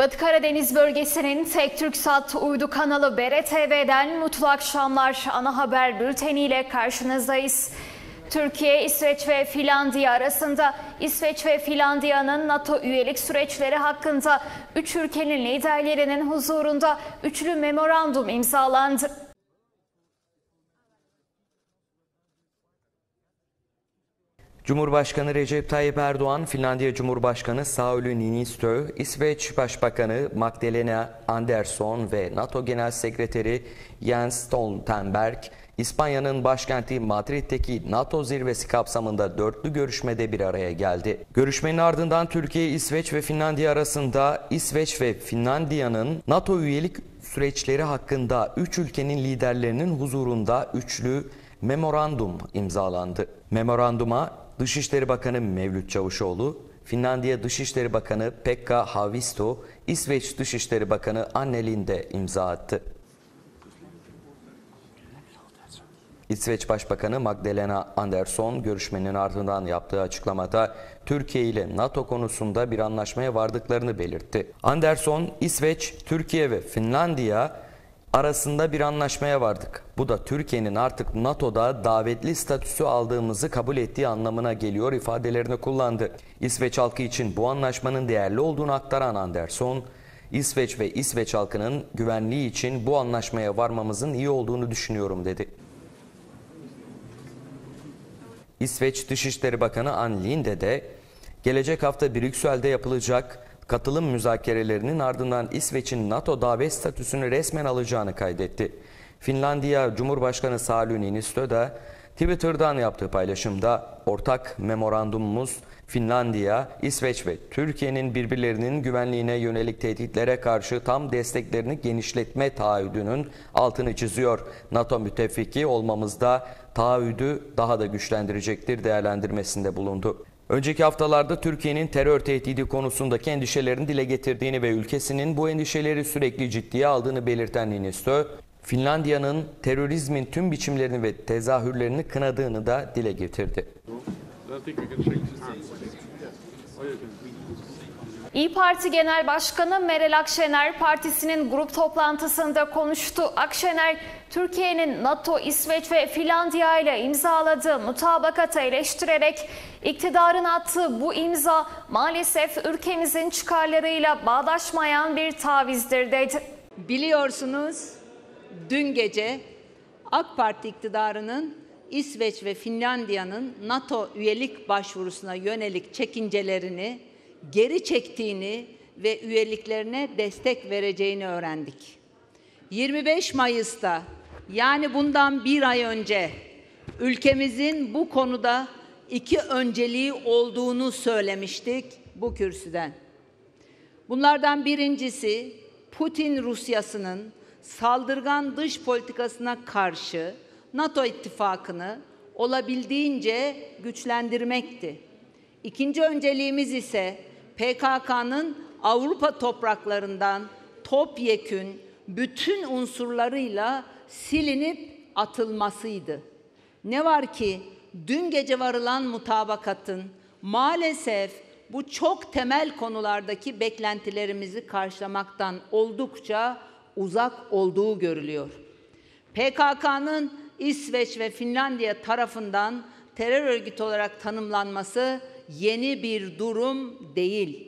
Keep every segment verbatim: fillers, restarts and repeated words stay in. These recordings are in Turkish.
Batı Karadeniz bölgesinin tek TürkSat uydu kanalı B R T V'den mutlu akşamlar. Ana haber bülteniyle karşınızdayız. Türkiye, İsveç ve Finlandiya arasında İsveç ve Finlandiya'nın NATO üyelik süreçleri hakkında üç ülkenin liderlerinin huzurunda üçlü memorandum imzalandı. Cumhurbaşkanı Recep Tayyip Erdoğan, Finlandiya Cumhurbaşkanı Sauli Niinistö, İsveç Başbakanı Magdalena Andersson ve NATO Genel Sekreteri Jens Stoltenberg, İspanya'nın başkenti Madrid'deki NATO zirvesi kapsamında dörtlü görüşmede bir araya geldi. Görüşmenin ardından Türkiye, İsveç ve Finlandiya arasında İsveç ve Finlandiya'nın NATO üyelik süreçleri hakkında üç ülkenin liderlerinin huzurunda üçlü memorandum imzalandı. Memoranduma Dışişleri Bakanı Mevlüt Çavuşoğlu, Finlandiya Dışişleri Bakanı Pekka Haavisto, İsveç Dışişleri Bakanı Anne Linde imza attı. İsveç Başbakanı Magdalena Andersson görüşmenin ardından yaptığı açıklamada Türkiye ile NATO konusunda bir anlaşmaya vardıklarını belirtti. Andersson, İsveç, Türkiye ve Finlandiya arasında bir anlaşmaya vardık. Bu da Türkiye'nin artık NATO'da davetli statüsü aldığımızı kabul ettiği anlamına geliyor ifadelerini kullandı. İsveç halkı için bu anlaşmanın değerli olduğunu aktaran Andersson, İsveç ve İsveç halkının güvenliği için bu anlaşmaya varmamızın iyi olduğunu düşünüyorum dedi. İsveç Dışişleri Bakanı Anne Linde de gelecek hafta Brüksel'de yapılacak katılım müzakerelerinin ardından İsveç'in NATO davet statüsünü resmen alacağını kaydetti. Finlandiya Cumhurbaşkanı Sauli Niinistö de Twitter'dan yaptığı paylaşımda ortak memorandumumuz Finlandiya, İsveç ve Türkiye'nin birbirlerinin güvenliğine yönelik tehditlere karşı tam desteklerini genişletme taahhüdünün altını çiziyor. NATO müttefiki olmamızda taahhüdü daha da güçlendirecektir değerlendirmesinde bulundu. Önceki haftalarda Türkiye'nin terör tehdidi konusundaki endişelerini dile getirdiğini ve ülkesinin bu endişeleri sürekli ciddiye aldığını belirten Niinistö, Finlandiya'nın terörizmin tüm biçimlerini ve tezahürlerini kınadığını da dile getirdi. İYİ Parti Genel Başkanı Meral Akşener partisinin grup toplantısında konuştu. Akşener, Türkiye'nin NATO, İsveç ve Finlandiya ile imzaladığı mutabakatı eleştirerek iktidarın attığı bu imza maalesef ülkemizin çıkarlarıyla bağdaşmayan bir tavizdir dedi. Biliyorsunuz dün gece AK Parti iktidarının İsveç ve Finlandiya'nın NATO üyelik başvurusuna yönelik çekincelerini geri çektiğini ve üyeliklerine destek vereceğini öğrendik. yirmi beş Mayıs'ta, yani bundan bir ay önce ülkemizin bu konuda iki önceliği olduğunu söylemiştik bu kürsüden. Bunlardan birincisi Putin Rusyası'nın saldırgan dış politikasına karşı NATO ittifakını olabildiğince güçlendirmekti. İkinci önceliğimiz ise P K K'nın Avrupa topraklarından topyekün bütün unsurlarıyla silinip atılmasıydı. Ne var ki dün gece varılan mutabakatın maalesef bu çok temel konulardaki beklentilerimizi karşılamaktan oldukça uzak olduğu görülüyor. P K K'nın İsveç ve Finlandiya tarafından terör örgütü olarak tanımlanması yeni bir durum değil.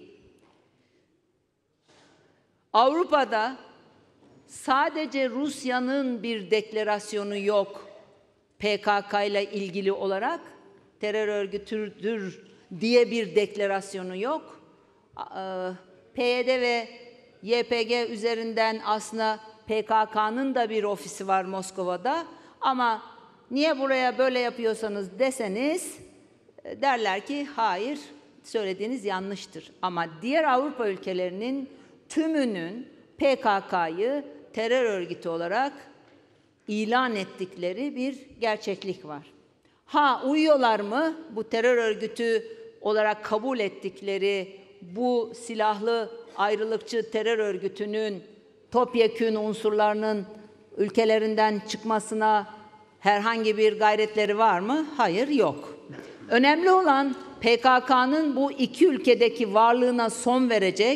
Avrupa'da sadece Rusya'nın bir deklarasyonu yok P K K ile ilgili olarak, terör örgütüdür diye bir deklarasyonu yok. P Y D ve Y P G üzerinden aslında P K K'nın da bir ofisi var Moskova'da, ama niye buraya böyle yapıyorsanız deseniz derler ki hayır, söylediğiniz yanlıştır. Ama diğer Avrupa ülkelerinin tümünün P K K'yı terör örgütü olarak ilan ettikleri bir gerçeklik var. Ha, uyuyorlar mı bu terör örgütü olarak kabul ettikleri bu silahlı ayrılıkçı terör örgütünün topyekün unsurlarının ülkelerinden çıkmasına herhangi bir gayretleri var mı? Hayır, yok. Önemli olan P K K'nın bu iki ülkedeki varlığına son verecek,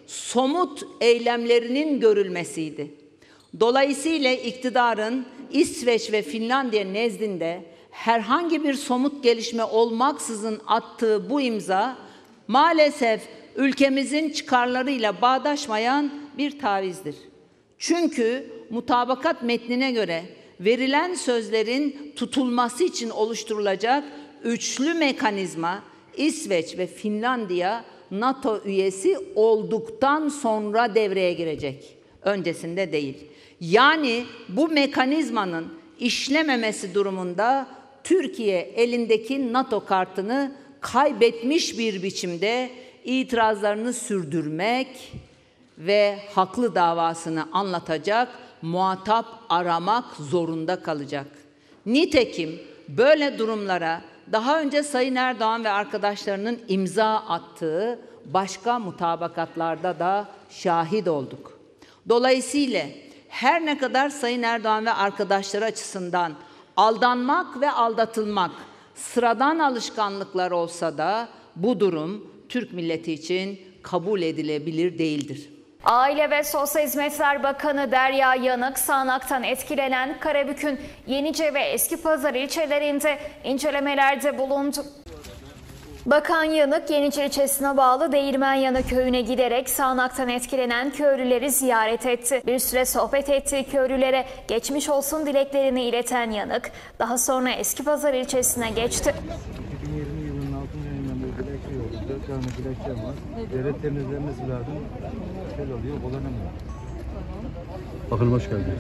somut eylemlerinin görülmesiydi. Dolayısıyla iktidarın İsveç ve Finlandiya nezdinde herhangi bir somut gelişme olmaksızın attığı bu imza maalesef ülkemizin çıkarlarıyla bağdaşmayan bir tavizdir. Çünkü mutabakat metnine göre verilen sözlerin tutulması için oluşturulacak üçlü mekanizma İsveç ve Finlandiya NATO üyesi olduktan sonra devreye girecek. Öncesinde değil. Yani bu mekanizmanın işlememesi durumunda Türkiye elindeki NATO kartını kaybetmiş bir biçimde itirazlarını sürdürmek ve haklı davasını anlatacak, muhatap aramak zorunda kalacak. Nitekim böyle durumlara daha önce Sayın Erdoğan ve arkadaşlarının imza attığı başka mutabakatlarda da şahit olduk. Dolayısıyla her ne kadar Sayın Erdoğan ve arkadaşları açısından aldanmak ve aldatılmak sıradan alışkanlıklar olsa da bu durum Türk milleti için kabul edilebilir değildir. Aile ve Sosyal Hizmetler Bakanı Derya Yanık, sağanaktan etkilenen Karabük'ün Yenice ve Eskipazarı ilçelerinde incelemelerde bulundu. Bakan Yanık, Yenice ilçesine bağlı Değirmenyanı köyüne giderek sağanaktan etkilenen köylüleri ziyaret etti. Bir süre sohbet ettiği köylülere geçmiş olsun dileklerini ileten Yanık, daha sonra Eskipazarı ilçesine geçti. iki bin yirmi yılının altıncı ayından beri dilekçe yolluyoruz. Dört tane dilekçem var. Devlet temizlenmesi lazım. Şöyle oluyor, kullanamıyor. Bakın hoş geldiniz.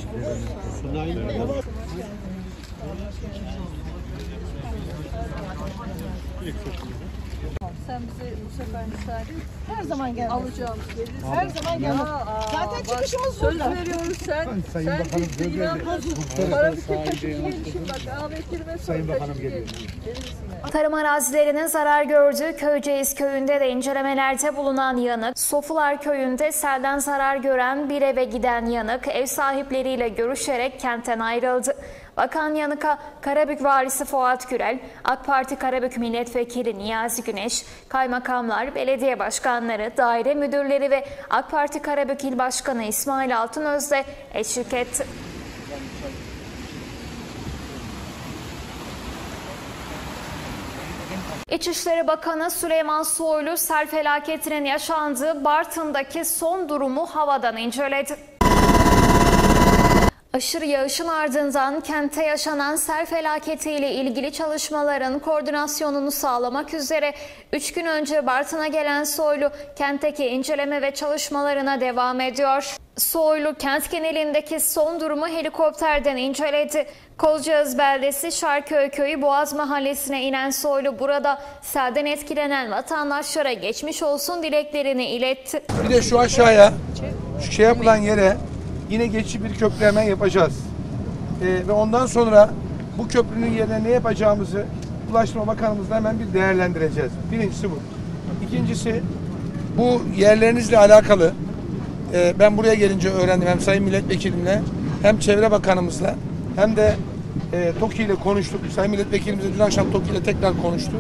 Sen bize bu sefer müsaade et. Her zaman gel. Alacağımız veririz. Her zaman gel. Zaten çıkışımız söz burada. Veriyoruz sen. Sayın sen Bakanım söz verdi. Karabük'te taşıcı gelişim bak. Ahmet'tir ve Sayın Bakanım geliyor. Tarım arazilerinin zarar gördüğü Köyceğiz köyünde de incelemelerde bulunan Yanık, Sofular köyünde selden zarar gören bir eve giden Yanık, ev sahipleriyle görüşerek kentten ayrıldı. Bakan Yanık'a Karabük Valisi Fuat Gürel, AK Parti Karabük Milletvekili Niyazi Güneş, kaymakamlar, belediye başkanları, daire müdürleri ve AK Parti Karabük İl Başkanı İsmail Altınöz de eşlik etti. İçişleri Bakanı Süleyman Soylu, sel felaketinin yaşandığı Bartın'daki son durumu havadan inceledi. Aşırı yağışın ardından kente yaşanan sel felaketiyle ilgili çalışmaların koordinasyonunu sağlamak üzere üç gün önce Bartın'a gelen Soylu, kentteki inceleme ve çalışmalarına devam ediyor. Soylu, kent genelindeki son durumu helikopterden inceledi. Kozcağız beldesi Şarköy köyü Boğaz Mahallesi'ne inen Soylu, burada selden etkilenen vatandaşlara geçmiş olsun dileklerini iletti. Bir de şu aşağıya, şu şey yapılan yere yine geçici bir köprüleme yapacağız. Ee, ve ondan sonra bu köprünün yerine ne yapacağımızı Ulaştırma Bakanımızla hemen bir değerlendireceğiz. Birincisi bu. İkincisi, bu yerlerinizle alakalı e, ben buraya gelince öğrendim, hem Sayın Milletvekilimle hem Çevre Bakanımızla hem de e, TOKİ ile konuştuk. Sayın Milletvekilimizle dün akşam TOKİ ile tekrar konuştu.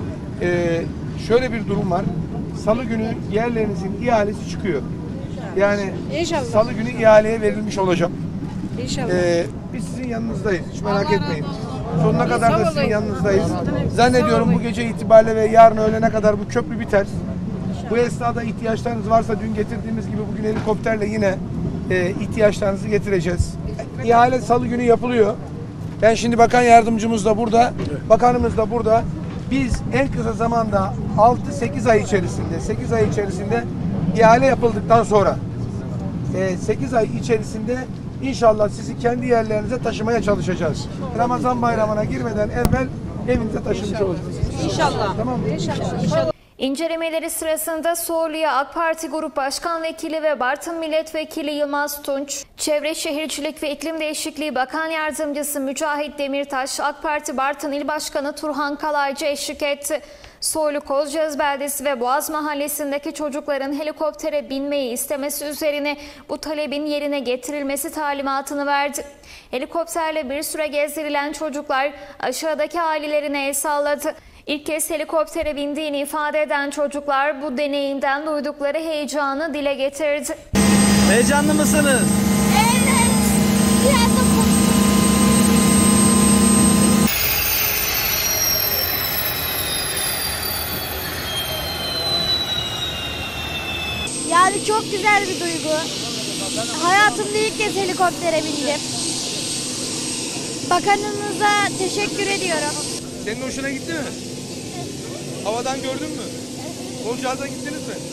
E, şöyle bir durum var. Salı günü yerlerinizin ihalesi çıkıyor. Yani İnşallah. Salı günü ihaleye verilmiş olacak. İnşallah. Ee, biz sizin yanınızdayız. Hiç merak etmeyin. Sonuna kadar da sizin yanınızdayız. Zannediyorum bu gece itibariyle ve yarın öğlene kadar bu köprü biter. Bu esnada ihtiyaçlarınız varsa dün getirdiğimiz gibi bugün helikopterle yine e, ihtiyaçlarınızı getireceğiz. İhale Salı günü yapılıyor. Ben şimdi bakan yardımcımız da burada, bakanımız da burada. Biz en kısa zamanda altı sekiz ay içerisinde, sekiz ay içerisinde ihale yapıldıktan sonra sekiz ay içerisinde inşallah sizi kendi yerlerinize taşımaya çalışacağız. Ramazan bayramına girmeden evvel evinize taşımış olacağız. İnşallah. Tamam mı? İnşallah. İnşallah. İncelemeleri sırasında Soğlu'ya AK Parti Grup Başkan Vekili ve Bartın Milletvekili Yılmaz Tunç, Çevre Şehircilik ve İklim Değişikliği Bakan Yardımcısı Mücahit Demirtaş, AK Parti Bartın İl Başkanı Turhan Kalaycı eşlik etti. Soylu, Kozcağız beldesi ve Boğaz Mahallesi'ndeki çocukların helikoptere binmeyi istemesi üzerine bu talebin yerine getirilmesi talimatını verdi. Helikopterle bir süre gezdirilen çocuklar aşağıdaki ailelerine el salladı. İlk kez helikoptere bindiğini ifade eden çocuklar bu deneyimden duydukları heyecanı dile getirdi. Heyecanlı mısınız? Evet. Biraz da Yani çok güzel bir duygu. Hayatımda ilk kez helikoptere bindim. Bakanımıza teşekkür ediyorum. Senin hoşuna gitti mi? Havadan gördün mü? Bolcaz'da gittiniz mi?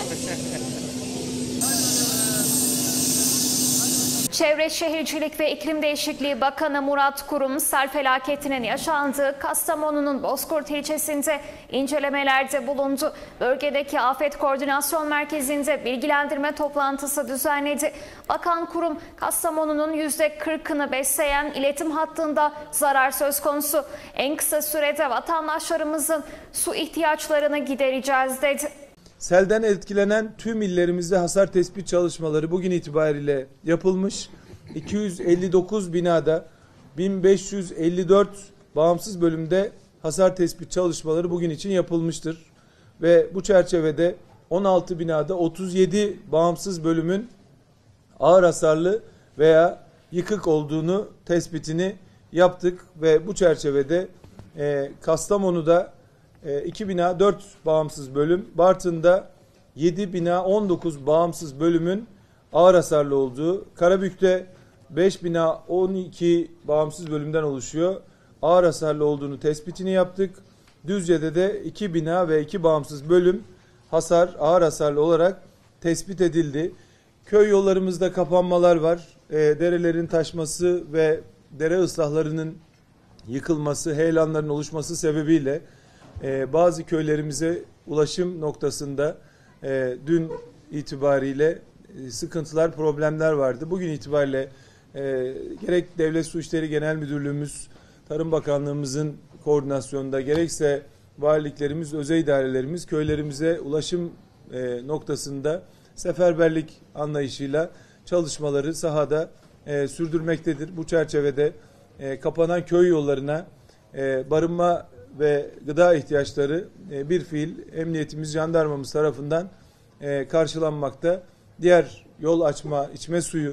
Çevre Şehircilik ve İklim Değişikliği Bakanı Murat Kurum, sel felaketinin yaşandığı Kastamonu'nun Bozkurt ilçesinde incelemelerde bulundu. Bölgedeki Afet Koordinasyon Merkezi'nde bilgilendirme toplantısı düzenledi. Bakan Kurum, Kastamonu'nun yüzde kırkını besleyen iletim hattında zarar söz konusu. En kısa sürede vatandaşlarımızın su ihtiyaçlarını gidereceğiz dedi. Selden etkilenen tüm illerimizde hasar tespit çalışmaları bugün itibariyle yapılmış. iki yüz elli dokuz binada bin beş yüz elli dört bağımsız bölümde hasar tespit çalışmaları bugün için yapılmıştır. Ve bu çerçevede on altı binada otuz yedi bağımsız bölümün ağır hasarlı veya yıkık olduğunu tespitini yaptık. Ve bu çerçevede e, Kastamonu'da iki bina dört bağımsız bölüm, Bartın'da yedi bina on dokuz bağımsız bölümün ağır hasarlı olduğu, Karabük'te beş bina on iki bağımsız bölümden oluşuyor, ağır hasarlı olduğunu tespitini yaptık. Düzce'de de iki bina ve iki bağımsız bölüm hasar, ağır hasarlı olarak tespit edildi. Köy yollarımızda kapanmalar var. E, derelerin taşması ve dere ıslahlarının yıkılması, heyelanların oluşması sebebiyle Ee, bazı köylerimize ulaşım noktasında e, dün itibariyle e, sıkıntılar, problemler vardı. Bugün itibariyle e, gerek Devlet Su İşleri Genel Müdürlüğümüz, Tarım Bakanlığımızın koordinasyonunda, gerekse valiliklerimiz, özel idarelerimiz köylerimize ulaşım e, noktasında seferberlik anlayışıyla çalışmaları sahada e, sürdürmektedir. Bu çerçevede e, kapanan köy yollarına e, barınma ve gıda ihtiyaçları bir fiil emniyetimiz, jandarmamız tarafından karşılanmakta. Diğer yol açma, içme suyu,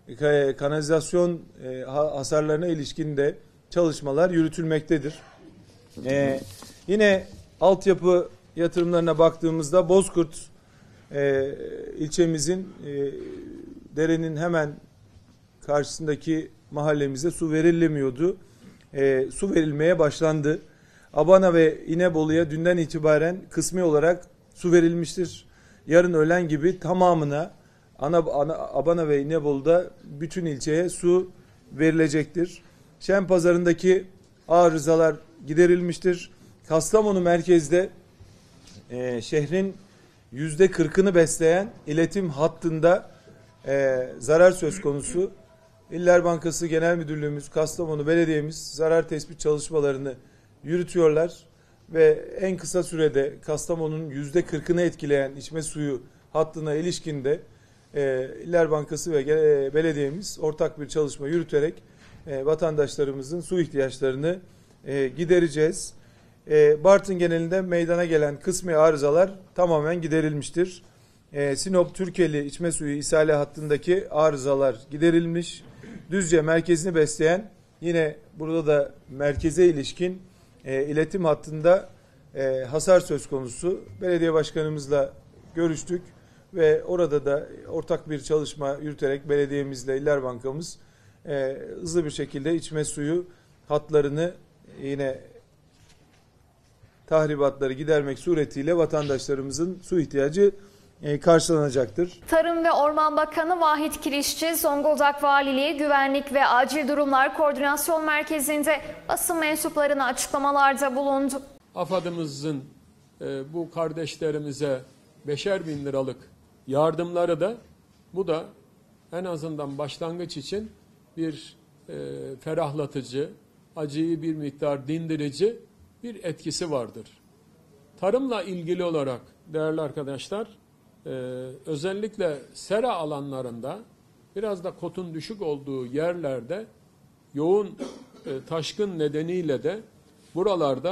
kanalizasyon hasarlarına ilişkin de çalışmalar yürütülmektedir. Yine altyapı yatırımlarına baktığımızda Bozkurt ilçemizin derenin hemen karşısındaki mahallemize su verilemiyordu. Su verilmeye başlandı. Abana ve İnebolu'ya dünden itibaren kısmi olarak su verilmiştir. Yarın öğlen gibi tamamına ana, ana, Abana ve İnebolu'da bütün ilçeye su verilecektir. Şenpazarı'ndaki arızalar giderilmiştir. Kastamonu merkezde e, şehrin yüzde kırkını besleyen iletim hattında e, zarar söz konusu. İller Bankası Genel Müdürlüğümüz, Kastamonu Belediye'miz zarar tespit çalışmalarını yürütüyorlar ve en kısa sürede Kastamonu'nun yüzde kırkını etkileyen içme suyu hattına ilişkin de e, İller Bankası ve e, belediyemiz ortak bir çalışma yürüterek e, vatandaşlarımızın su ihtiyaçlarını e, gidereceğiz. E, Bartın genelinde meydana gelen kısmi arızalar tamamen giderilmiştir. E, Sinop Türkeli içme suyu ishale hattındaki arızalar giderilmiş. Düzce merkezini besleyen, yine burada da merkeze ilişkin e, iletim hattında e, hasar söz konusu. Belediye başkanımızla görüştük ve orada da ortak bir çalışma yürüterek belediyemizle İller Bankamız e, hızlı bir şekilde içme suyu hatlarını, yine tahribatları gidermek suretiyle vatandaşlarımızın su ihtiyacı e, karşılanacaktır. Tarım ve Orman Bakanı Vahit Kirişçi, Zonguldak Valiliği Güvenlik ve Acil Durumlar Koordinasyon Merkezi'nde basın mensuplarına açıklamalarda bulundu. AFAD'ımızın e, bu kardeşlerimize beşer bin liralık yardımları da, bu da en azından başlangıç için bir e, ferahlatıcı, acıyı bir miktar dindirici bir etkisi vardır. Tarımla ilgili olarak değerli arkadaşlar, e, özellikle sera alanlarında, biraz da kotun düşük olduğu yerlerde yoğun e, taşkın nedeniyle de buralarda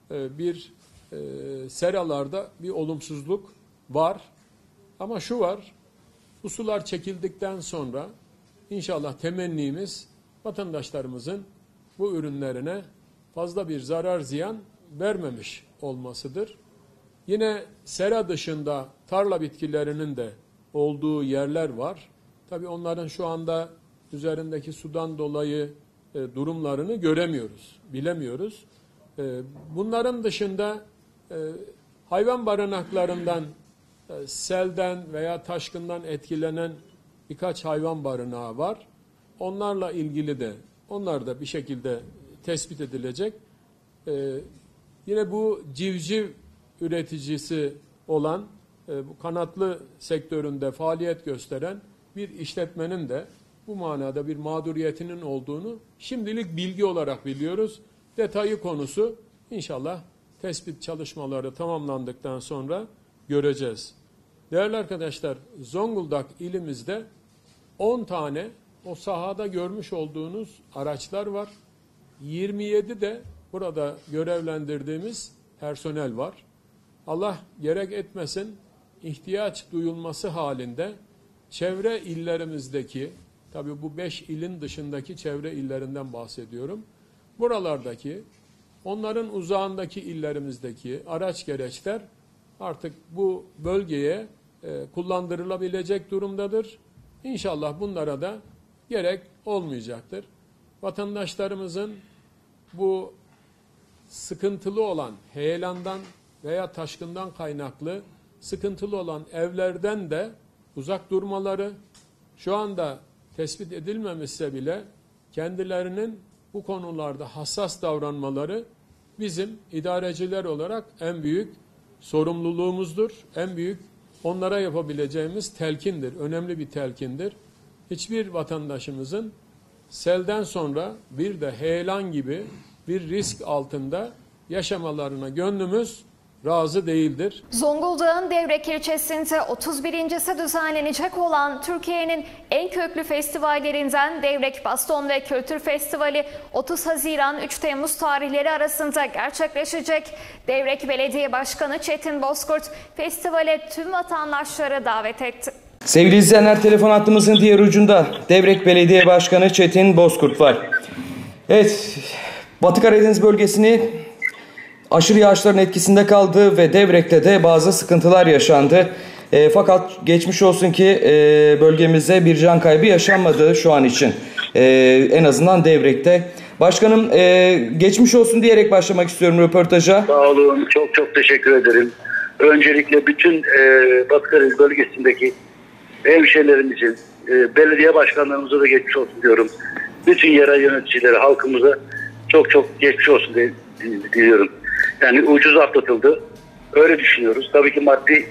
e, bir e, seralarda bir olumsuzluk var. Ama şu var, bu sular çekildikten sonra inşallah temennimiz vatandaşlarımızın bu ürünlerine fazla bir zarar ziyan vermemiş olmasıdır. Yine sera dışında tarla bitkilerinin de olduğu yerler var. Tabii onların şu anda üzerindeki sudan dolayı e, durumlarını göremiyoruz, bilemiyoruz. E, bunların dışında e, hayvan barınaklarından, e, selden veya taşkından etkilenen birkaç hayvan barınağı var. Onlarla ilgili de, onlar da bir şekilde tespit edilecek. E, yine bu civciv üreticisi olan, e, bu kanatlı sektöründe faaliyet gösteren bir işletmenin de bu manada bir mağduriyetinin olduğunu şimdilik bilgi olarak biliyoruz. Detayı konusu inşallah tespit çalışmaları tamamlandıktan sonra göreceğiz. Değerli arkadaşlar, Zonguldak ilimizde on tane o sahada görmüş olduğunuz araçlar var. yirmi yedi de burada görevlendirdiğimiz personel var. Allah gerek etmesin, ihtiyaç duyulması halinde çevre illerimizdeki, tabii bu beş ilin dışındaki çevre illerinden bahsediyorum. Buralardaki, onların uzağındaki illerimizdeki araç gereçler artık bu bölgeye e, kullandırılabilecek durumdadır. İnşallah bunlara da gerek olmayacaktır. Vatandaşlarımızın bu sıkıntılı olan heyelandan veya taşkından kaynaklı sıkıntılı olan evlerden de uzak durmaları, şu anda tespit edilmemişse bile kendilerinin bu konularda hassas davranmaları bizim idareciler olarak en büyük sorumluluğumuzdur. En büyük onlara yapabileceğimiz telkindir, önemli bir telkindir. Hiçbir vatandaşımızın selden sonra bir de heyelan gibi bir risk altında yaşamalarına gönlümüz razı değildir. Zonguldak'ın Devrek ilçesinde otuz birincisi düzenlenecek olan Türkiye'nin en köklü festivallerinden Devrek Baston ve Kültür Festivali otuz Haziran üç Temmuz tarihleri arasında gerçekleşecek. Devrek Belediye Başkanı Çetin Bozkurt festivale tüm vatandaşları davet etti. Sevgili izleyenler, telefon hattımızın diğer ucunda Devrek Belediye Başkanı Çetin Bozkurt var. Evet, Batı Karadeniz bölgesini aşırı yağışların etkisinde kaldı ve Devrek'te de bazı sıkıntılar yaşandı. E, fakat geçmiş olsun ki e, bölgemizde bir can kaybı yaşanmadı şu an için. E, en azından Devrek'te. Başkanım, e, geçmiş olsun diyerek başlamak istiyorum röportaja. Sağ olun, çok çok teşekkür ederim. Öncelikle bütün e, Batı Karadeniz bölgesindeki hemşehrilerimizin, e, belediye başkanlarımıza da geçmiş olsun diyorum. Bütün yerel yöneticileri, halkımıza çok çok geçmiş olsun diliyorum. Yani ucuz atlatıldı. Öyle düşünüyoruz. Tabii ki maddi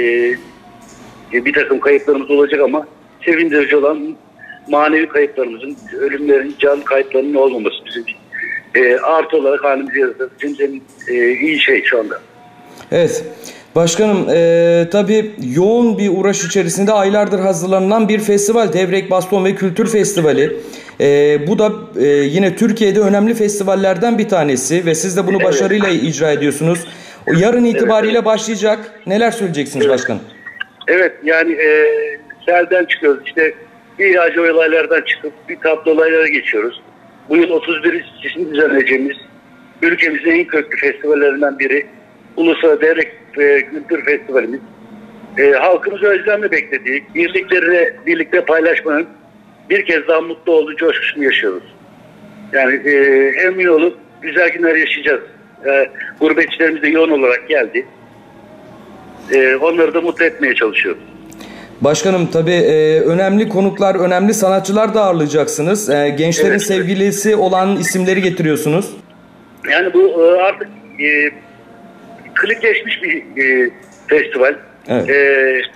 e, bir takım kayıplarımız olacak ama sevindirici olan manevi kayıplarımızın, ölümlerin, can kayıplarının olmaması bizim e, artı olarak halimizi yaratacağımız e, iyi şey şu anda. Evet. Başkanım, e, tabii yoğun bir uğraş içerisinde aylardır hazırlanan bir festival, Devrek Baston ve Kültür Festivali. E, bu da e, yine Türkiye'de önemli festivallerden bir tanesi ve siz de bunu başarıyla evet. icra ediyorsunuz. O yarın itibariyle evet. başlayacak. Neler söyleyeceksiniz evet. başkanım? Evet, yani e, selden çıkıyoruz. İşte bir yağcı olaylardan çıkıp bir tatlı olaylara geçiyoruz. Bu yıl otuz birincisini düzenleyeceğimiz ülkemizin en köklü festivallerinden biri Ulusal Devrek ve Kültür Festivalimiz. E, halkımız özlemle beklediği, birlikleri birlikte paylaşmanın bir kez daha mutlu olduğu coşkusunu yaşıyoruz. Yani e, emin olun güzel günler yaşayacağız. E, gurbetçilerimiz de yoğun olarak geldi. E, onları da mutlu etmeye çalışıyoruz. Başkanım, tabii e, önemli konuklar, önemli sanatçılar da ağırlayacaksınız. E, gençlerin evet, sevgilisi evet. olan isimleri getiriyorsunuz. Yani bu e, artık e, klikleşmiş bir e, festival. Evet. E,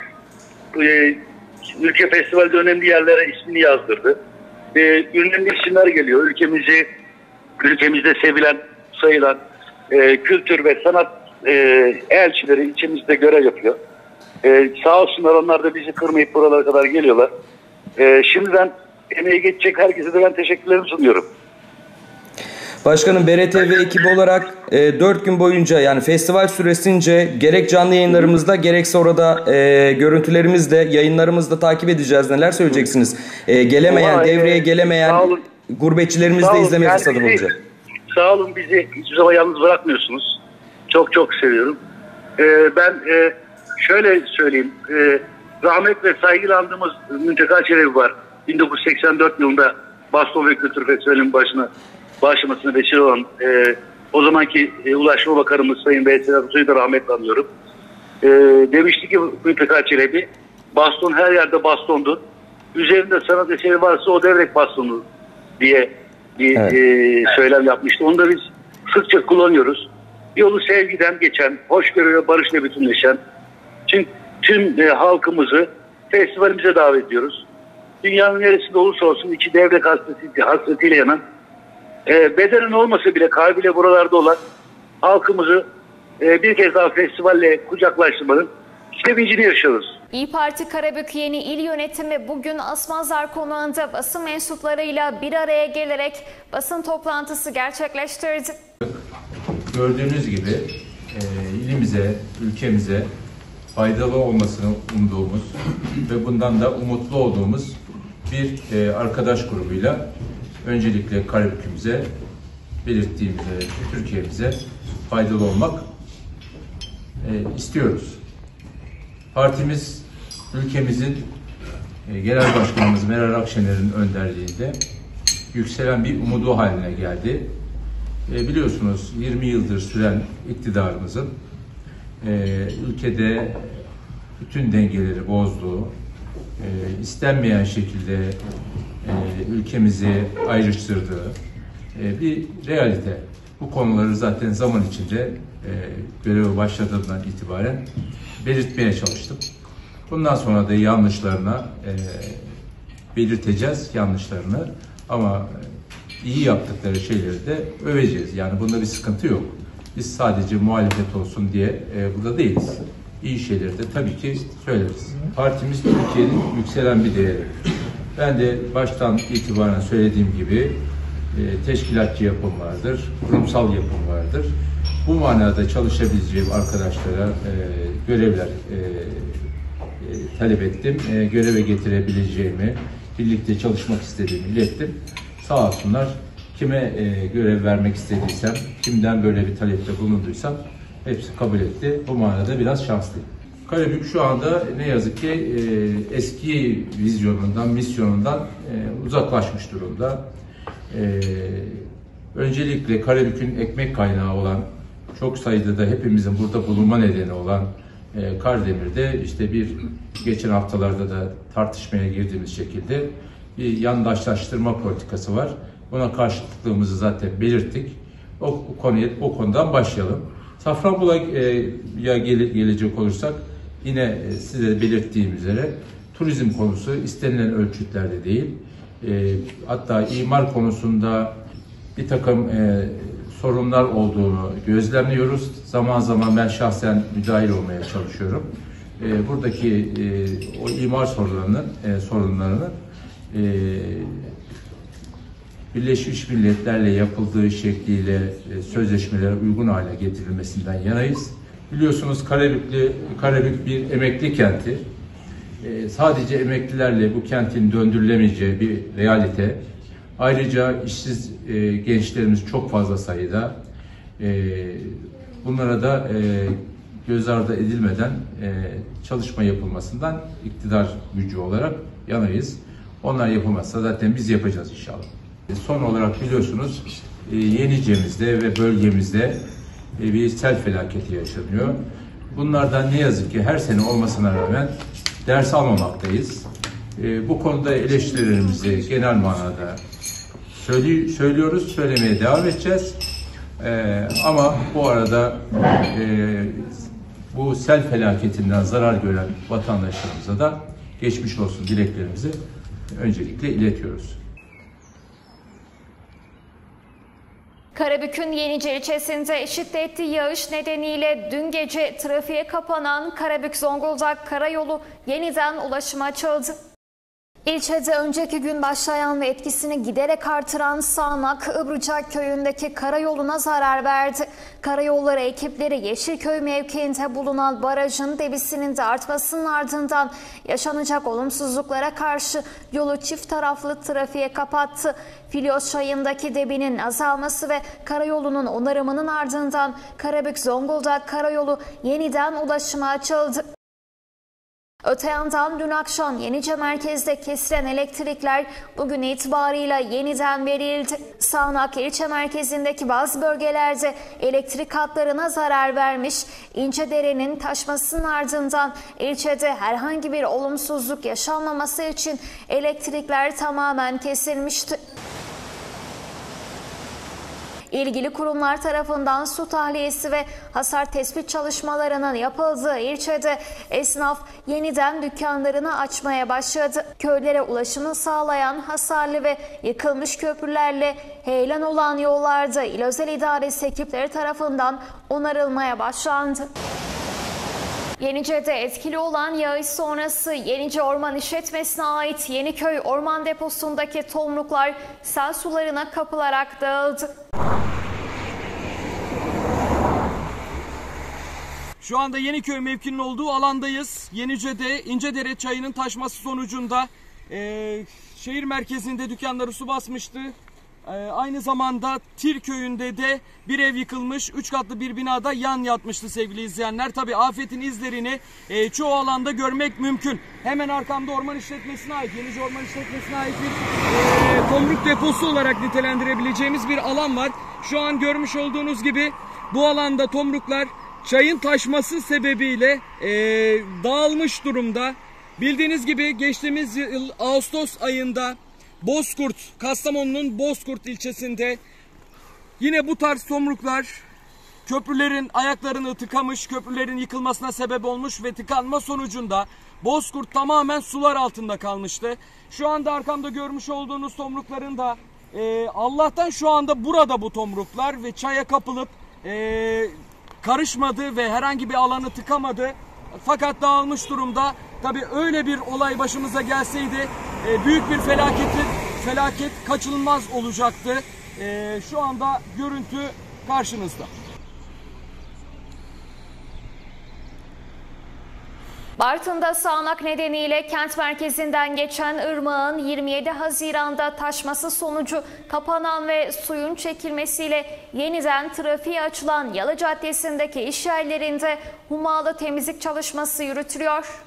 e, ülke festivalde önemli yerlere ismini yazdırdı. E, önemli isimler geliyor. Ülkemizi, ülkemizde sevilen, sayılan e, kültür ve sanat e, elçileri ilçemizde görev yapıyor. E, sağ olsunlar, onlar da bizi kırmayıp buralara kadar geliyorlar. E, şimdiden emeği geçecek herkese de ben teşekkürlerimi sunuyorum. Başkanım, B R T V ekibi olarak e, dört gün boyunca, yani festival süresince gerek canlı yayınlarımızda gerekse orada e, görüntülerimizde, yayınlarımızda takip edeceğiz. Neler söyleyeceksiniz? E, gelemeyen, Oha, devreye e, gelemeyen gurbetçilerimiz de izleme yani fırsatı bulacak. Sağ olun, bizi hiçbir zaman yalnız bırakmıyorsunuz. Çok çok seviyorum. Ee, ben e, şöyle söyleyeyim. E, rahmet ve saygıyla andığımız Münteká Çelebi var. bin dokuz yüz seksen dört yılında Baston ve Kültür Festivali'nin başına başlamasına vesile olan e, o zamanki e, Ulaştırma Bakanımız Sayın Veysel Aksoy'u da rahmetle anıyorum. E, demişti ki Münteká Çelebi, baston her yerde bastondu. Üzerinde sanat eseri varsa o devrek bastonu diye bir evet. e, söylem yapmıştı. Onu da biz sıkça kullanıyoruz. Yolu sevgiden geçen, hoşgörü ve barışla bütünleşen tüm, tüm e, halkımızı festivalimize davet ediyoruz. Dünyanın neresinde olursa olsun iki devrek hasreti, hasretiyle yanan, e, bedenen olmasa bile kalbiyle buralarda olan halkımızı e, bir kez daha festivalle kucaklaştırmanın sevincini yaşıyoruz. İYİ Parti Karabük Yeni İl Yönetimi bugün Asmazlar Konağı'nda basın mensuplarıyla bir araya gelerek basın toplantısı gerçekleştirdi. Gördüğünüz gibi e, ilimize, ülkemize faydalı olmasını umduğumuz ve bundan da umutlu olduğumuz bir e, arkadaş grubuyla öncelikle Karabük'ümüze, belirttiğimize, Türkiye'mize faydalı olmak e, istiyoruz. Partimiz ülkemizin e, Genel Başkanımız Meral Akşener'in önderliğinde yükselen bir umudu haline geldi. E, biliyorsunuz yirmi yıldır süren iktidarımızın e, ülkede bütün dengeleri bozduğu, e, istenmeyen şekilde e, ülkemizi ayrıştırdığı e, bir realite. Bu konuları zaten zaman içinde e, göreve başladığımdan itibaren belirtmeye çalıştım. Bundan sonra da yanlışlarına e, belirteceğiz yanlışlarını, ama iyi yaptıkları şeyleri de öveceğiz. Yani bunda bir sıkıntı yok. Biz sadece muhalefet olsun diye e, burada değiliz. İyi şeyleri de tabii ki söyleriz. Partimiz Türkiye'nin yükselen bir değeri. Ben de baştan itibaren söylediğim gibi e, teşkilatçı yapım vardır, kurumsal yapım vardır. Bu manada çalışabileceğim arkadaşlara e, görevler e, e, talep ettim. E, göreve getirebileceğimi, birlikte çalışmak istediğimi ilettim. Sağ olsunlar, kime e, görev vermek istediysem, kimden böyle bir talepte bulunduysam hepsi kabul etti. Bu manada biraz şanslıyım. Karabük şu anda ne yazık ki e, eski vizyonundan, misyonundan e, uzaklaşmış durumda. E, öncelikle Karabük'ün ekmek kaynağı olan, çok sayıda da hepimizin burada bulunma nedeni olan e, Kardemir'de işte bir geçen haftalarda da tartışmaya girdiğimiz şekilde bir yandaşlaştırma politikası var. Buna karşılıklığımızı zaten belirttik. O, o konuya, o konudan başlayalım. Safranbolu'ya gele, gelecek olursak yine e, size belirttiğim üzere turizm konusu istenilen ölçütlerde değil. E, hatta imar konusunda bir takım e, sorunlar olduğunu gözlemliyoruz. Zaman zaman ben şahsen müdahil olmaya çalışıyorum. E, buradaki e, o imar sorunlarının e, sorunlarını e, Birleşmiş Milletler'le yapıldığı şekliyle e, sözleşmelere uygun hale getirilmesinden yanayız. Biliyorsunuz Karabük'lü, Karabük bir emekli kenti. E, sadece emeklilerle bu kentin döndürülemeyeceği bir realite. Ayrıca işsiz e, gençlerimiz çok fazla sayıda. E, bunlara da e, göz ardı edilmeden e, çalışma yapılmasından iktidar gücü olarak yanayız. Onlar yapamazsa zaten biz yapacağız inşallah. E, son olarak biliyorsunuz e, Yenice'mizde ve bölgemizde e, bir sel felaketi yaşanıyor. Bunlardan ne yazık ki her sene olmasına rağmen ders almamaktayız. E, bu konuda eleştirilerimizi genel manada Söylü, söylüyoruz, söylemeye devam edeceğiz. Ee, ama bu arada e, bu sel felaketinden zarar gören vatandaşlarımıza da geçmiş olsun dileklerimizi öncelikle iletiyoruz. Karabük'ün Yenice ilçesinde şiddetli yağış nedeniyle dün gece trafiğe kapanan Karabük-Zonguldak Karayolu yeniden ulaşıma açıldı. İlçede önceki gün başlayan ve etkisini giderek artıran sağanak Ibrucak köyündeki karayoluna zarar verdi. Karayolları ekipleri Yeşilköy mevkiinde bulunan barajın debisinin de artmasının ardından yaşanacak olumsuzluklara karşı yolu çift taraflı trafiğe kapattı. Filyos çayındaki debinin azalması ve karayolunun onarımının ardından Karabük-Zonguldak karayolu yeniden ulaşıma açıldı. Öte yandan dün akşam Yenice merkezde kesilen elektrikler bugün itibarıyla yeniden verildi. Sağnak ilçe merkezindeki bazı bölgelerde elektrik hatlarına zarar vermiş. İncedere'nin taşmasının ardından ilçede herhangi bir olumsuzluk yaşanmaması için elektrikler tamamen kesilmişti. İlgili kurumlar tarafından su tahliyesi ve hasar tespit çalışmalarının yapıldığı ilçede esnaf yeniden dükkanlarını açmaya başladı. Köylere ulaşımı sağlayan hasarlı ve yıkılmış köprülerle heyelan olan yollarda İl Özel İdaresi ekipleri tarafından onarılmaya başlandı. Yenice'de etkili olan yağış sonrası Yenice Orman İşletmesi'ne ait Yeniköy Orman Deposu'ndaki tomruklar sel sularına kapılarak dağıldı. Şu anda Yeniköy mevkinin olduğu alandayız. Yenice'de İncedere çayının taşması sonucunda e, şehir merkezinde dükkanları su basmıştı. E, aynı zamanda Tir köyünde de bir ev yıkılmış, üç katlı bir binada yan yatmıştı sevgili izleyenler. Tabii afetin izlerini e, çoğu alanda görmek mümkün. Hemen arkamda orman işletmesine ait, Yenice Orman İşletmesi'ne ait bir e, tomruk deposu olarak nitelendirebileceğimiz bir alan var. Şu an görmüş olduğunuz gibi bu alanda tomruklar çayın taşması sebebiyle e, dağılmış durumda. Bildiğiniz gibi geçtiğimiz yıl Ağustos ayında Bozkurt, Kastamonu'nun Bozkurt ilçesinde yine bu tarz tomruklar köprülerin ayaklarını tıkamış, köprülerin yıkılmasına sebep olmuş ve tıkanma sonucunda Bozkurt tamamen sular altında kalmıştı. Şu anda arkamda görmüş olduğunuz tomrukların da e, Allah'tan şu anda burada bu tomruklar ve çaya kapılıp e, karışmadı ve herhangi bir alanı tıkamadı. Fakat dağılmış durumda. Tabii öyle bir olay başımıza gelseydi e, büyük bir felaket, felaket kaçınılmaz olacaktı. E, şu anda görüntü karşınızda. Bartın'da sağanak nedeniyle kent merkezinden geçen ırmağın yirmi yedi Haziran'da taşması sonucu kapanan ve suyun çekilmesiyle yeniden trafiğe açılan Yalı Caddesi'ndeki iş yerlerinde hummalı temizlik çalışması yürütülüyor.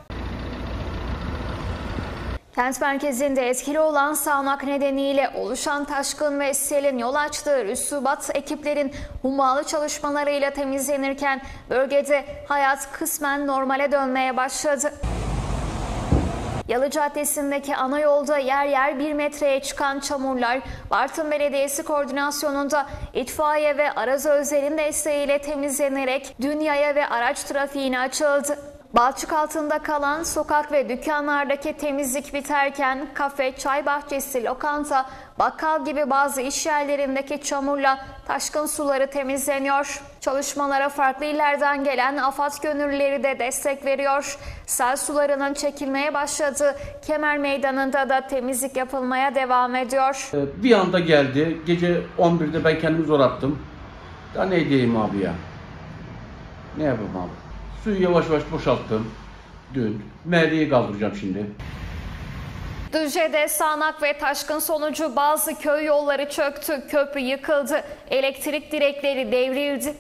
Kent merkezinde etkili olan sağanak nedeniyle oluşan taşkın ve selin yol açtığı rüsubat ekiplerin hummalı çalışmalarıyla temizlenirken bölgede hayat kısmen normale dönmeye başladı. Yalı Caddesi'ndeki ana yolda yer yer bir metreye çıkan çamurlar Bartın Belediyesi koordinasyonunda itfaiye ve Arazı Özel'in desteğiyle temizlenerek dün yaya ve araç trafiğine açıldı. Balçık altında kalan sokak ve dükkanlardaki temizlik biterken kafe, çay bahçesi, lokanta, bakkal gibi bazı iş yerlerindeki çamurla taşkın suları temizleniyor. Çalışmalara farklı illerden gelen AFAD gönüllüleri de destek veriyor. Sel sularının çekilmeye başladığı Kemer Meydanı'nda da temizlik yapılmaya devam ediyor. Bir anda geldi. Gece on birde ben kendimi zor attım. Ya ne diyeyim abi ya? Ne yapayım abi? Suyu yavaş yavaş boşalttım dün. Merdiyi kaldıracağım şimdi. Düzce'de sağanak ve taşkın sonucu bazı köy yolları çöktü, köprü yıkıldı, elektrik direkleri devrildi.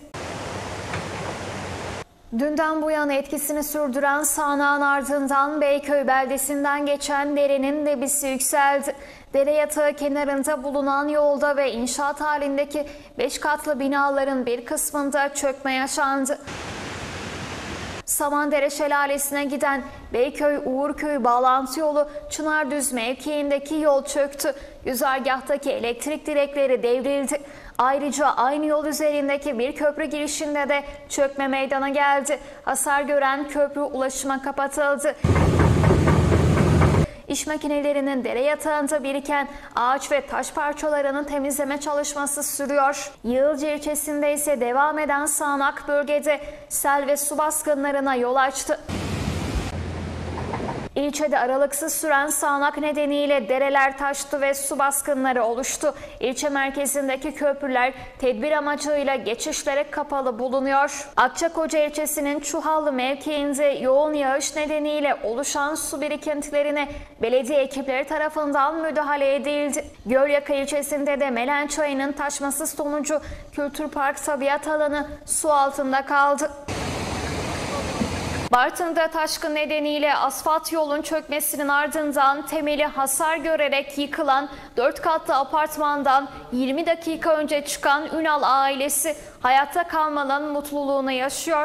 Dünden bu yana etkisini sürdüren sağanağın ardından Beyköy beldesinden geçen derenin debisi yükseldi. Dere yatağı kenarında bulunan yolda ve inşaat halindeki beş katlı binaların bir kısmında çökme yaşandı. Samandere Şelalesi'ne giden Beyköy-Uğurköy bağlantı yolu Çınardüz mevkiindeki yol çöktü. Güzergahtaki elektrik direkleri devrildi. Ayrıca aynı yol üzerindeki bir köprü girişinde de çökme meydana geldi. Hasar gören köprü ulaşıma kapatıldı. İş makinelerinin dere yatağında biriken ağaç ve taş parçalarının temizleme çalışması sürüyor. Yığılcı ilçesinde ise devam eden sağanak bölgede sel ve su baskınlarına yol açtı. İlçede aralıksız süren sağanak nedeniyle dereler taştı ve su baskınları oluştu. İlçe merkezindeki köprüler tedbir amacıyla geçişlere kapalı bulunuyor. Akçakoca ilçesinin Çuhallı mevkiinde yoğun yağış nedeniyle oluşan su birikintilerine belediye ekipleri tarafından müdahale edildi. Gölyaka ilçesinde de Melen Çayı'nın taşması sonucu Kültür Park Tabiat Alanı su altında kaldı. Bartın'da taşkın nedeniyle asfalt yolun çökmesinin ardından temeli hasar görerek yıkılan dört katlı apartmandan yirmi dakika önce çıkan Ünal ailesi hayatta kalmanın mutluluğunu yaşıyor.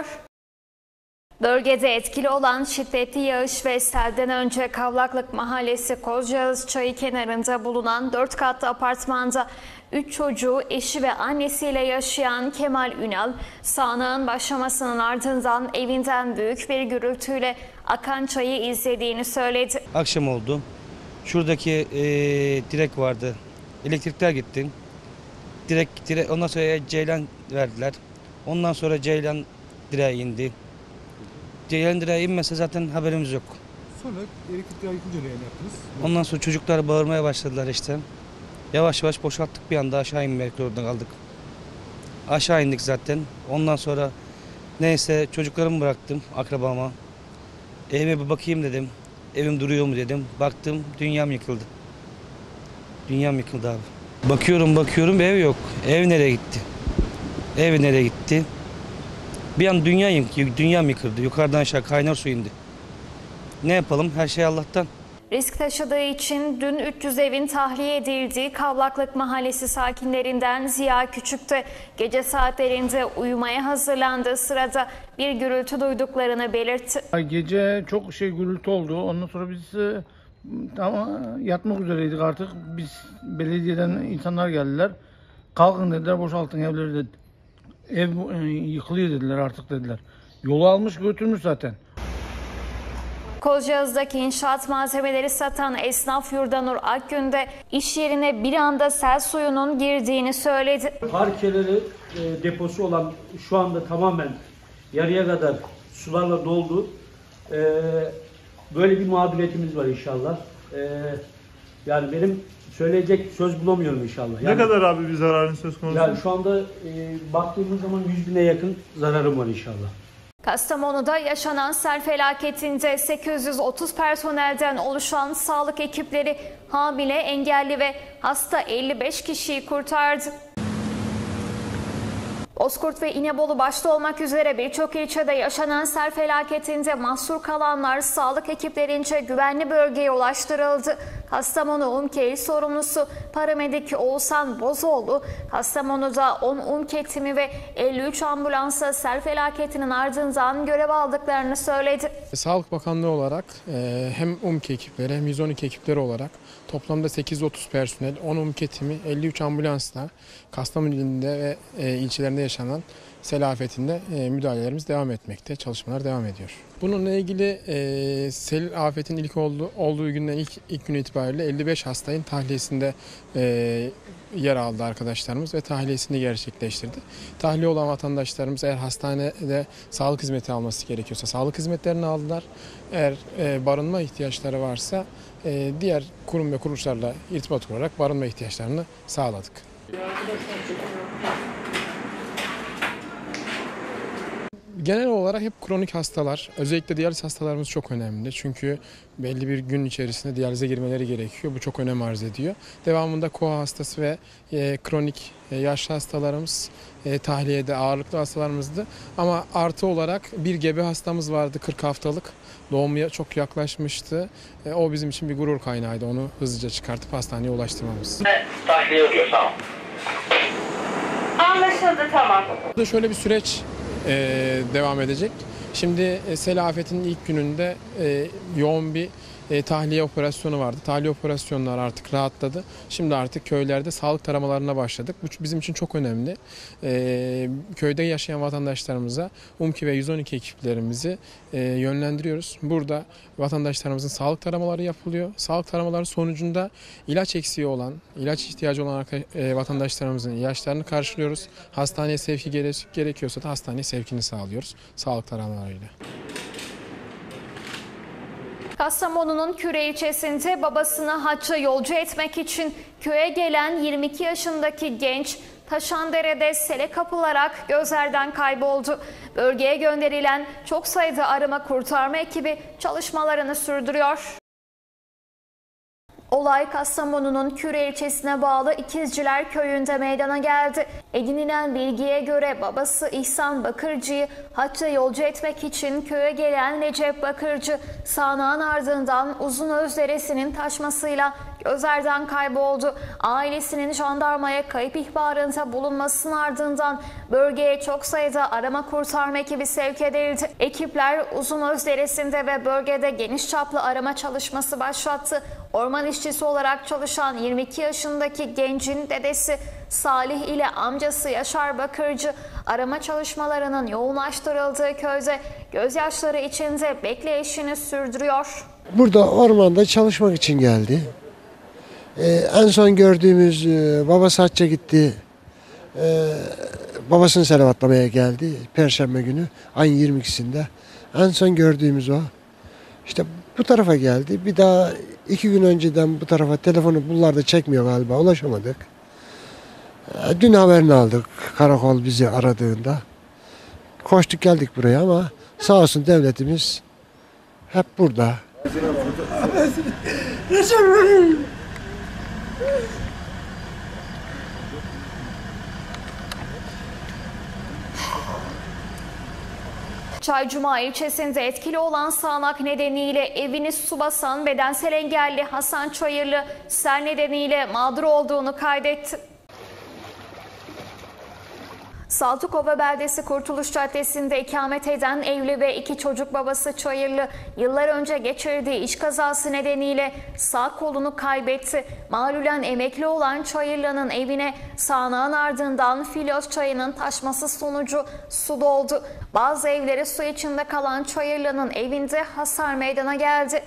Bölgede etkili olan şiddetli yağış ve selden önce Kavlaklık Mahallesi Kozcağız Çayı kenarında bulunan dört katlı apartmanda üç çocuğu, eşi ve annesiyle yaşayan Kemal Ünal, sağanağın başlamasının ardından evinden büyük bir gürültüyle akan çayı izlediğini söyledi. Akşam oldu. Şuradaki e, direk vardı. Elektrikler gitti. Direk, direk, ondan sonra ceylan verdiler. Ondan sonra ceylan direğe indi. Ceylan direğe inmese zaten haberimiz yok. Sonra elektrikler yıkınca ne yaptınız? Ondan sonra çocuklar bağırmaya başladılar işte. Yavaş yavaş boşalttık, bir anda aşağı inmek zorunda kaldık. Aşağı indik zaten. Ondan sonra neyse çocuklarımı bıraktım akrabama. Evime bir bakayım dedim. Evim duruyor mu dedim. Baktım, dünyam yıkıldı. Dünyam yıkıldı abi. Bakıyorum bakıyorum ev yok. Ev nereye gitti? Ev nereye gitti? Bir an dünya, dünyam yıkıldı. Yukarıdan aşağı kaynar su indi. Ne yapalım? Her şey Allah'tan. Risk taşıdığı için dün üç yüz evin tahliye edildiği Kavlaklık Mahallesi sakinlerinden Ziya Küçük de gece saatlerinde uyumaya hazırlandığı sırada bir gürültü duyduklarını belirtti. Gece çok şey gürültü oldu. Ondan sonra biz ama yatmak üzereydik artık. Biz belediyeden insanlar geldiler. Kalkın dediler, boşaltın evleri dedi. Ev yıkılıyor dediler artık dediler. Yolu almış götürmüş zaten. Kozcağız'daki inşaat malzemeleri satan esnaf Yurdanur Akgün de iş yerine bir anda sel suyunun girdiğini söyledi. Parkeleri e, deposu olan şu anda tamamen yarıya kadar sularla doldu. E, böyle bir mağduriyetimiz var inşallah. E, yani benim söyleyecek söz bulamıyorum inşallah. Yani, ne kadar abi bir zararın söz konusu? Yani şu anda e, baktığımız zaman yüz bine yakın zararım var inşallah. Kastamonu'da yaşanan sel felaketinde sekiz yüz otuz personelden oluşan sağlık ekipleri hamile, engelli ve hasta elli beş kişiyi kurtardı. Bozkurt ve İnebolu başta olmak üzere birçok ilçede yaşanan sel felaketinde mahsur kalanlar sağlık ekiplerince güvenli bölgeye ulaştırıldı. Kastamonu UMKE İl Sorumlusu Paramedik Oğuzhan Bozoğlu, Kastamonu'da on UMKE timi ve elli üç ambulansa sel felaketinin ardından görev aldıklarını söyledi. Sağlık Bakanlığı olarak hem UMKE ekipleri hem yüz on iki ekipleri olarak toplamda sekiz yüz otuz personel, on UMKE timi, elli üç ambulansla Kastamonu ilinde ve ilçelerinde yaşanan sel afetinde müdahalelerimiz devam etmekte, çalışmalar devam ediyor. Bununla ilgili e, sel afetin ilk olduğu, olduğu günden ilk, ilk gün itibariyle elli beş hastayın tahliyesinde e, yer aldı arkadaşlarımız ve tahliyesini gerçekleştirdi. Tahliye olan vatandaşlarımız eğer hastanede sağlık hizmeti alması gerekiyorsa sağlık hizmetlerini aldılar. Eğer e, barınma ihtiyaçları varsa e, diğer kurum ve kuruluşlarla irtibat kurarak barınma ihtiyaçlarını sağladık. Genel olarak hep kronik hastalar, özellikle diyaliz hastalarımız çok önemli. Çünkü belli bir gün içerisinde diyalize girmeleri gerekiyor. Bu çok önem arz ediyor. Devamında koa hastası ve e, kronik e, yaşlı hastalarımız e, tahliyede ağırlıklı hastalarımızdı. Ama artı olarak bir gebe hastamız vardı kırk haftalık. Doğumya çok yaklaşmıştı. E, o bizim için bir gurur kaynağıydı. Onu hızlıca çıkartıp hastaneye ulaştırmamız. Tahliye oluyor, tamam. Anlaşıldı, tamam. Burada şöyle bir süreç Ee, devam edecek. Şimdi e, sel afetinin ilk gününde e, yoğun bir e, tahliye operasyonu vardı. Tahliye operasyonları artık rahatladı. Şimdi artık köylerde sağlık taramalarına başladık. Bu bizim için çok önemli. E, köyde yaşayan vatandaşlarımıza UMKE ve yüz on iki ekiplerimizi e, yönlendiriyoruz. Burada vatandaşlarımızın sağlık taramaları yapılıyor. Sağlık taramaları sonucunda ilaç eksiği olan, ilaç ihtiyacı olan e, vatandaşlarımızın ilaçlarını karşılıyoruz. Hastaneye sevki gerek, gerekiyorsa da hastaneye sevkini sağlıyoruz sağlık taramalarıyla. Kastamonu'nun Küre ilçesinde babasını hacca yolcu etmek için köye gelen yirmi iki yaşındaki genç Taşandere'de sele kapılarak gözlerden kayboldu. Bölgeye gönderilen çok sayıda arama kurtarma ekibi çalışmalarını sürdürüyor. Olay Kastamonu'nun Küre ilçesine bağlı İkizciler köyünde meydana geldi. Edinilen bilgiye göre babası İhsan Bakırcı'yı hacca yolcu etmek için köye gelen Recep Bakırcı sağanağın ardından Uzunözdere'sinin taşmasıyla gözlerden kayboldu. Ailesinin jandarmaya kayıp ihbarında bulunmasının ardından bölgeye çok sayıda arama kurtarma ekibi sevk edildi. Ekipler Uzunözdere'sinde ve bölgede geniş çaplı arama çalışması başlattı. Orman işçisi olarak çalışan yirmi iki yaşındaki gencin dedesi Salih ile amcası Yaşar Bakırcı arama çalışmalarının yoğunlaştırıldığı köyde gözyaşları içinde bekleyişini sürdürüyor. Burada ormanda çalışmak için geldi. Ee, en son gördüğümüz e, babası hacca gitti. Ee, babasını selavatlamaya geldi Perşembe günü ayın yirmi ikisinde. En son gördüğümüz o. İşte bu tarafa geldi. Bir daha iki gün önceden bu tarafa telefonu bunlar da çekmiyor galiba. Ulaşamadık. Ee, dün haberini aldık. Karakol bizi aradığında. Koştuk geldik buraya ama sağ olsun devletimiz hep burada. Çaycuma ilçesinde etkili olan sağanak nedeniyle evini su basan bedensel engelli Hasan Çayırlı sel nedeniyle mağdur olduğunu kaydetti. Saltukova beldesi Kurtuluş Caddesi'nde ikamet eden evli ve iki çocuk babası Çayırlı yıllar önce geçirdiği iş kazası nedeniyle sağ kolunu kaybetti. Malulen emekli olan Çayırlı'nın evine sağanağın ardından Filos çayının taşması sonucu su doldu. Bazı evleri su içinde kalan Çayırlı'nın evinde hasar meydana geldi.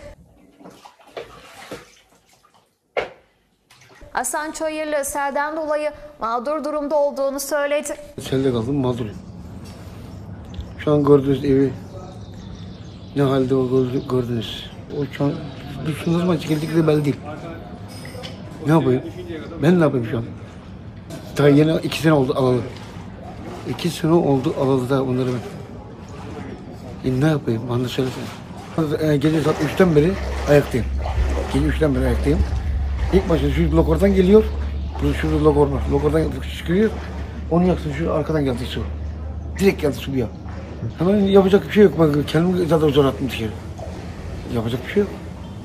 Hasan Çayırlı selden dolayı mağdur durumda olduğunu söyledi. Selde kaldım, mağdurum. Şu an gördüğünüz evi ne halde olduğunu gördünüz. O şu an bu ne zaman çekildikleri belli değil. Ne yapayım? Ben ne yapayım şu an? Daha yeni iki sene oldu alalı. İki sene oldu alalı da onları ben. E ne yapayım? Bana da söylesene. Gece saat üçten beri ayaktayım. Gece üçten beri ayaktayım. İlk başta şu lokordan geliyor. Şurada lokor var. Lokordan çıkıyor. Onu yaksın. Şu arkadan geldi su. Direkt geldi su bir ya. Hemen yapacak bir şey yok. Bak kendimi zaten zor attım dışarı. Yapacak bir şey yok.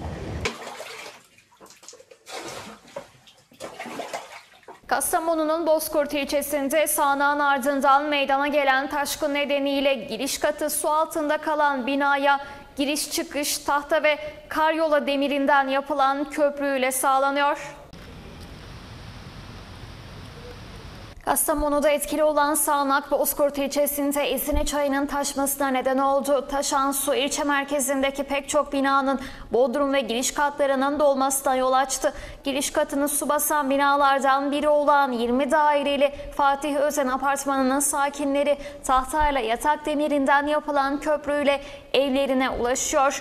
Kastamonu'nun Bozkurt ilçesinde sağanağın ardından meydana gelen taşkın nedeniyle giriş katı su altında kalan binaya giriş çıkış tahta ve karyola demirinden yapılan köprüyle sağlanıyor. Kastamonu'da etkili olan sağanak Bozkurt ilçesinde Esine çayının taşmasına neden oldu. Taşan su ilçe merkezindeki pek çok binanın bodrum ve giriş katlarının dolmasına yol açtı. Giriş katını su basan binalardan biri olan yirmi daireli Fatih Özen apartmanının sakinleri tahtayla yatak demirinden yapılan köprüyle evlerine ulaşıyor.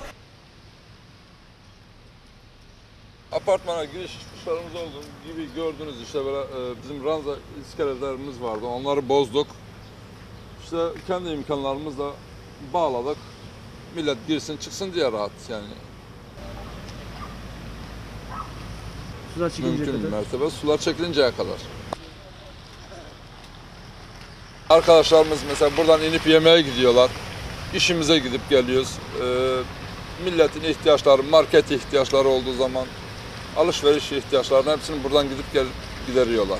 Apartmana giriş çıkışlarımız olduğu gibi gördüğünüz işte böyle e, bizim ranza iskelelerimiz vardı. Onları bozduk. İşte kendi imkanlarımızla bağladık. Millet girsin çıksın diye rahat yani. Sular çekilinceye Mümkün bir kadar. mertebe sular çekilinceye kadar. Arkadaşlarımız mesela buradan inip yemeğe gidiyorlar. İşimize gidip geliyoruz. E, milletin ihtiyaçları, market ihtiyaçları olduğu zaman alışveriş ihtiyaçlarını hepsini buradan gidip gel gideriyorlar.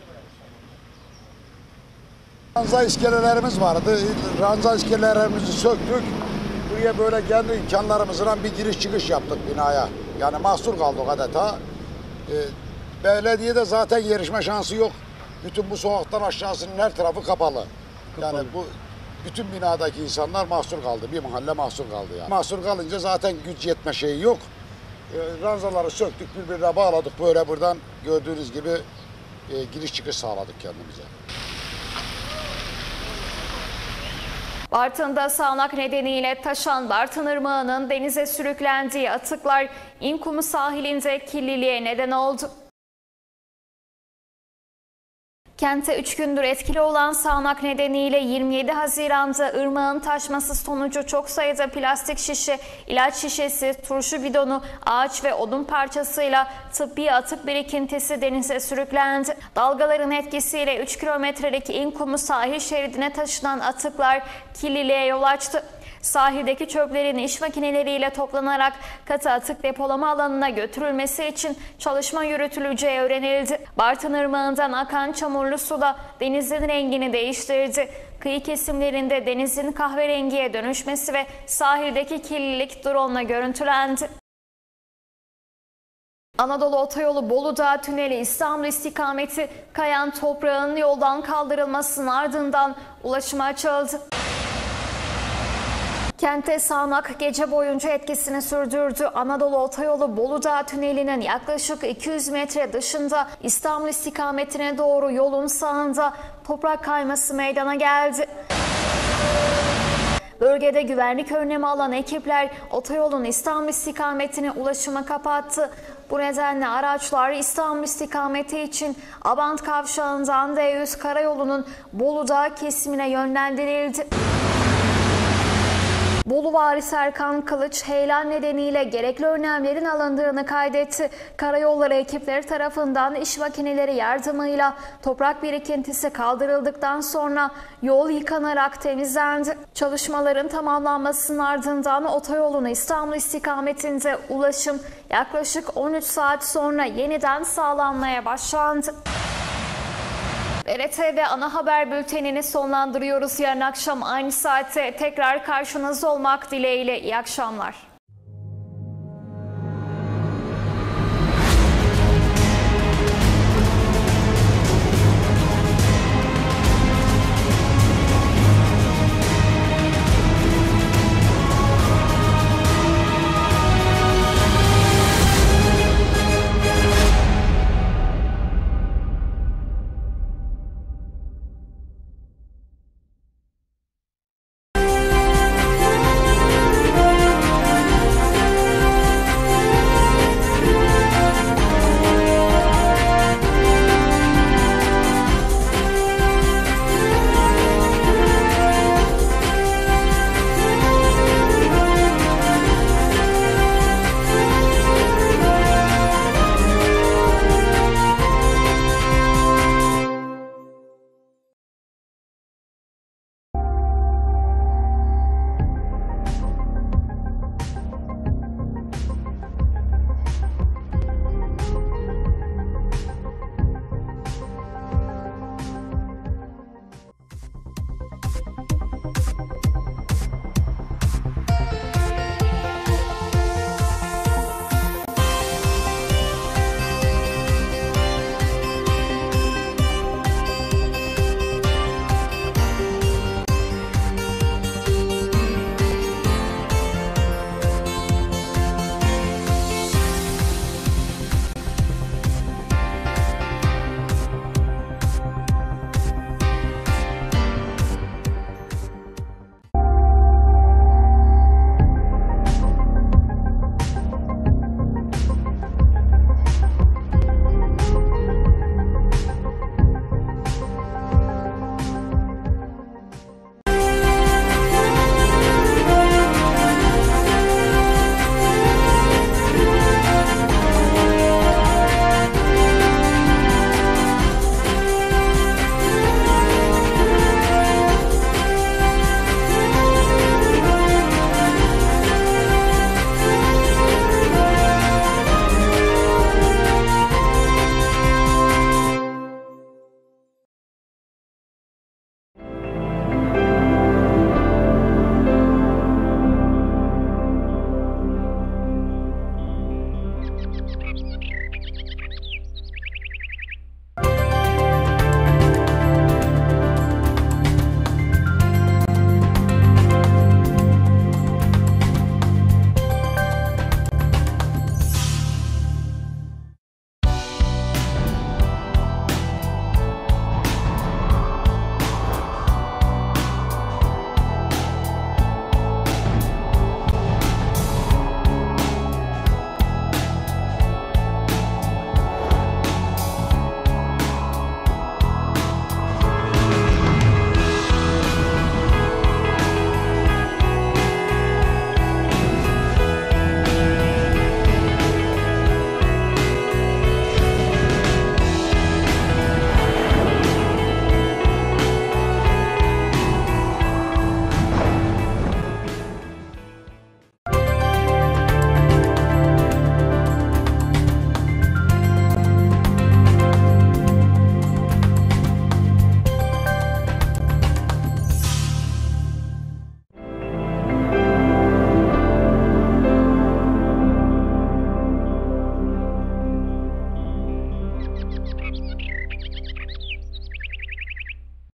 Ranza iskelelerimiz vardı. Ranza iskelelerimizi söktük. Buraya böyle kendi imkanlarımızla bir giriş çıkış yaptık binaya. Yani mahsur kaldık adeta. Ee, belediyede zaten yarışma şansı yok. Bütün bu sokaktan aşağısının her tarafı kapalı. kapalı. Yani bu bütün binadaki insanlar mahsur kaldı. Bir mahalle mahsur kaldı yani. Mahsur kalınca zaten güç yetme şeyi yok. E, ranzaları söktük, birbirine bağladık. Böyle buradan gördüğünüz gibi e, giriş çıkış sağladık kendimize. Bartın'da sağanak nedeniyle taşan Bartın Irmağı'nın denize sürüklendiği atıklar İnkumu sahilinde kirliliğe neden oldu. Kente üç gündür etkili olan sağanak nedeniyle yirmi yedi Haziran'da ırmağın taşması sonucu çok sayıda plastik şişe, ilaç şişesi, turşu bidonu, ağaç ve odun parçasıyla tıbbi atık birikintisi denize sürüklendi. Dalgaların etkisiyle üç kilometrelik İnkumu sahil şeridine taşınan atıklar kirliliğe yol açtı. Sahildeki çöplerin iş makineleriyle toplanarak katı atık depolama alanına götürülmesi için çalışma yürütüleceği öğrenildi. Bartın Irmağı'ndan akan çamurlu su da denizin rengini değiştirdi. Kıyı kesimlerinde denizin kahverengiye dönüşmesi ve sahildeki kirlilik drone'la görüntülendi. Anadolu Otoyolu Bolu-Dağ Tüneli İstanbul istikameti kayan toprağın yoldan kaldırılmasının ardından ulaşıma açıldı. Kente sağanak gece boyunca etkisini sürdürdü. Anadolu Otoyolu Bolu-Dağ Tüneli'nin yaklaşık iki yüz metre dışında İstanbul istikametine doğru yolun sağında toprak kayması meydana geldi. Bölgede güvenlik önlemi alan ekipler otoyolun İstanbul istikametine ulaşımı kapattı. Bu nedenle araçlar İstanbul istikameti için Abant Kavşağı'ndan D yüz karayolunun Bolu-Dağ kesimine yönlendirildi. Bolu Valisi Erkan Kılıç heyelan nedeniyle gerekli önlemlerin alındığını kaydetti. Karayolları ekipleri tarafından iş makineleri yardımıyla toprak birikintisi kaldırıldıktan sonra yol yıkanarak temizlendi. Çalışmaların tamamlanmasının ardından otoyolun İstanbul istikametinde ulaşım yaklaşık on üç saat sonra yeniden sağlanmaya başlandı. B R T V Ana Haber Bülteni'ni sonlandırıyoruz. Yarın akşam aynı saatte tekrar karşınızda olmak dileğiyle. İyi akşamlar.